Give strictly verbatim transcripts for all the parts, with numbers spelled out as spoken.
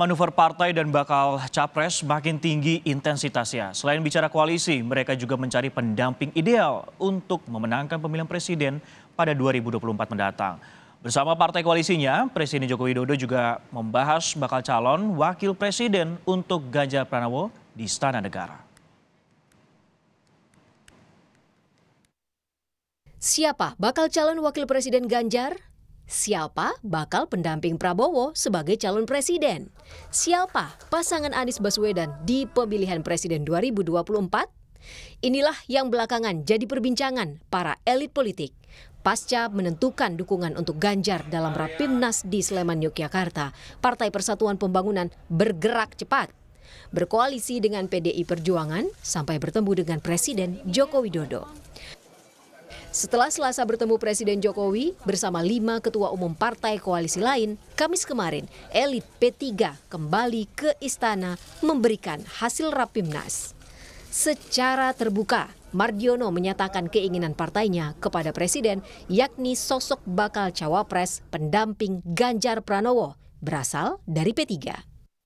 manuver partai dan bakal capres makin tinggi intensitasnya. Selain bicara koalisi, mereka juga mencari pendamping ideal untuk memenangkan pemilihan presiden pada dua ribu dua puluh empat mendatang. Bersama partai koalisinya, Presiden Joko Widodo juga membahas bakal calon wakil presiden untuk Ganjar Pranowo di Istana Negara. Siapa bakal calon wakil presiden Ganjar? Siapa bakal pendamping Prabowo sebagai calon presiden? Siapa pasangan Anies Baswedan di pemilihan presiden dua ribu dua puluh empat? Inilah yang belakangan jadi perbincangan para elit politik pasca menentukan dukungan untuk Ganjar dalam Rapimnas di Sleman, Yogyakarta. Partai Persatuan Pembangunan bergerak cepat, berkoalisi dengan P D I Perjuangan sampai bertemu dengan Presiden Joko Widodo. Setelah Selasa bertemu Presiden Jokowi bersama lima ketua umum partai koalisi lain, Kamis kemarin elit P tiga kembali ke istana memberikan hasil Rapimnas. Secara terbuka, Mardiono menyatakan keinginan partainya kepada Presiden, yakni sosok bakal cawapres pendamping Ganjar Pranowo berasal dari P tiga.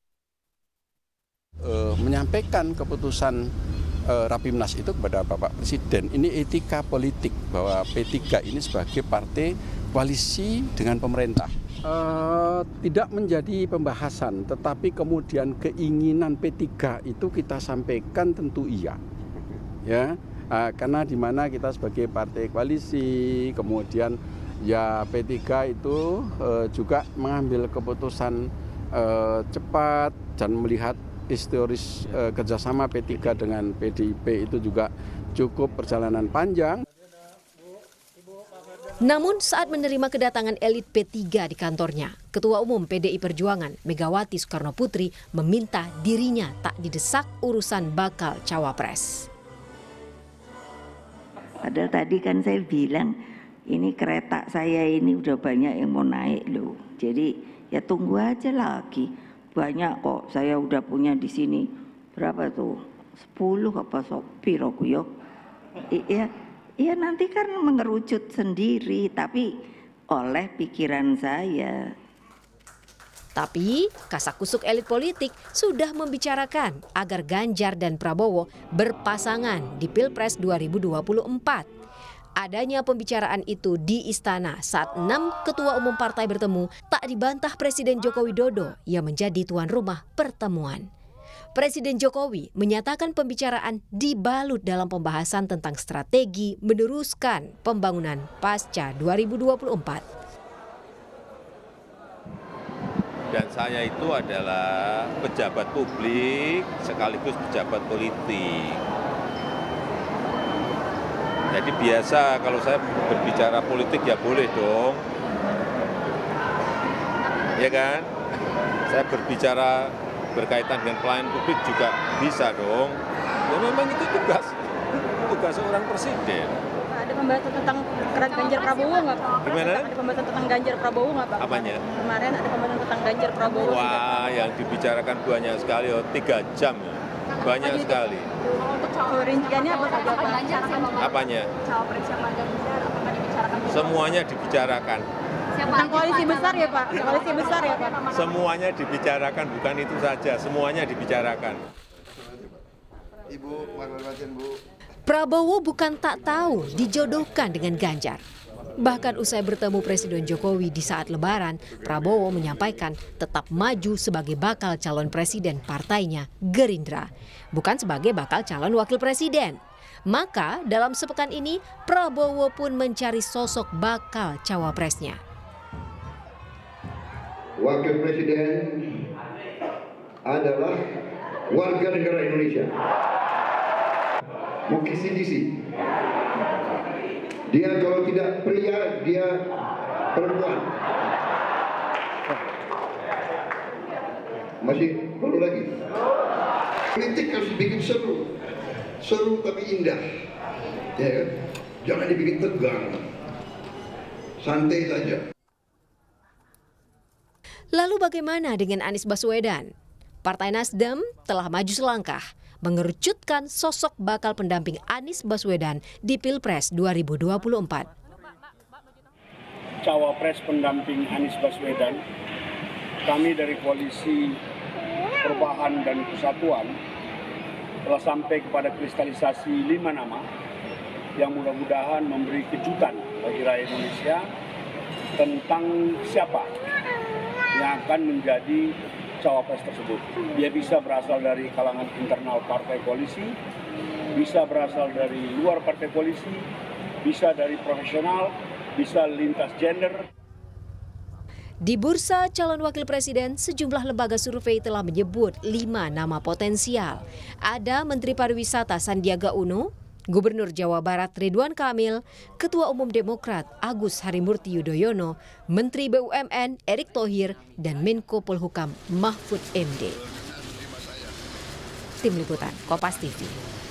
Uh, menyampaikan keputusan uh, Rapimnas itu kepada Bapak Presiden, ini etika politik bahwa P tiga ini sebagai partai koalisi dengan pemerintah. Uh, tidak menjadi pembahasan, tetapi kemudian keinginan P tiga itu kita sampaikan tentu iya, ya, uh, karena di mana kita sebagai partai koalisi, kemudian ya P tiga itu uh, juga mengambil keputusan uh, cepat dan melihat historis uh, kerjasama P tiga dengan P D I P itu juga cukup perjalanan panjang. Namun saat menerima kedatangan elit P tiga di kantornya, Ketua Umum P D I Perjuangan Megawati Soekarno Putri meminta dirinya tak didesak urusan bakal cawapres. Padahal tadi kan saya bilang, ini kereta saya ini udah banyak yang mau naik loh. Jadi ya tunggu aja lagi. Banyak kok, saya udah punya di sini berapa tuh? sepuluh apa sopir aku yo. Iya. Ya nanti kan mengerucut sendiri, tapi oleh pikiran saya. Tapi kasakusuk elit politik sudah membicarakan agar Ganjar dan Prabowo berpasangan di Pilpres dua ribu dua puluh empat. Adanya pembicaraan itu di istana saat enam ketua umum partai bertemu tak dibantah Presiden Joko Widodo yang menjadi tuan rumah pertemuan. Presiden Jokowi menyatakan pembicaraan dibalut dalam pembahasan tentang strategi meneruskan pembangunan pasca dua ribu dua puluh empat. Dan saya itu adalah pejabat publik sekaligus pejabat politik. Jadi biasa kalau saya berbicara politik ya boleh dong. Ya kan? Saya berbicara berkaitan dengan pelayanan publik juga bisa dong. Ya memang itu tugas tugas seorang presiden. Ada pembahasan tentang Ganjar Prabowo nggak Pak? Gimana? Ada pembahasan tentang Ganjar Prabowo nggak Pak? Apanya? Kemarin ada pembahasan tentang Ganjar Prabowo. Wah, yang dibicarakan banyak sekali, oh, tiga jam. Banyak oh, sekali. Untuk rinciannya apa saja Pak? Apanya? Cawapres siapa Ganjar, apakah dibicarakan? Semuanya dibicarakan. Tentang koalisi besar ya Pak? Koalisi besar ya Pak? Semuanya dibicarakan, bukan itu saja. Semuanya dibicarakan. Ibu, Bu. Prabowo bukan tak tahu dijodohkan dengan Ganjar. Bahkan usai bertemu Presiden Jokowi di saat Lebaran, Prabowo menyampaikan tetap maju sebagai bakal calon presiden partainya, Gerindra. Bukan sebagai bakal calon wakil presiden. Maka dalam sepekan ini, Prabowo pun mencari sosok bakal cawapresnya. Wakil presiden adalah warga negara Indonesia. Mau kisi disi. Dia kalau tidak pria, dia perempuan. Masih perlu lagi. Politik harus dibikin seru. Seru tapi indah. Ya kan? Jangan dibikin tegang. Santai saja. Lalu bagaimana dengan Anies Baswedan? Partai Nasdem telah maju selangkah mengerucutkan sosok bakal pendamping Anies Baswedan di Pilpres dua ribu dua puluh empat. Cawapres pendamping Anies Baswedan, kami dari koalisi Perubahan dan Persatuan telah sampai kepada kristalisasi lima nama yang mudah-mudahan memberi kejutan bagi rakyat Indonesia tentang siapa yang akan menjadi cawapres tersebut. Dia bisa berasal dari kalangan internal partai koalisi, bisa berasal dari luar partai koalisi, bisa dari profesional, bisa lintas gender. Di bursa calon wakil presiden, sejumlah lembaga survei telah menyebut lima nama potensial. Ada Menteri Pariwisata Sandiaga Uno, Gubernur Jawa Barat Ridwan Kamil, Ketua Umum Demokrat Agus Harimurti Yudhoyono, Menteri B U M N Erick Thohir, dan Menko Polhukam Mahfud M D. Tim Liputan, Kompas T V.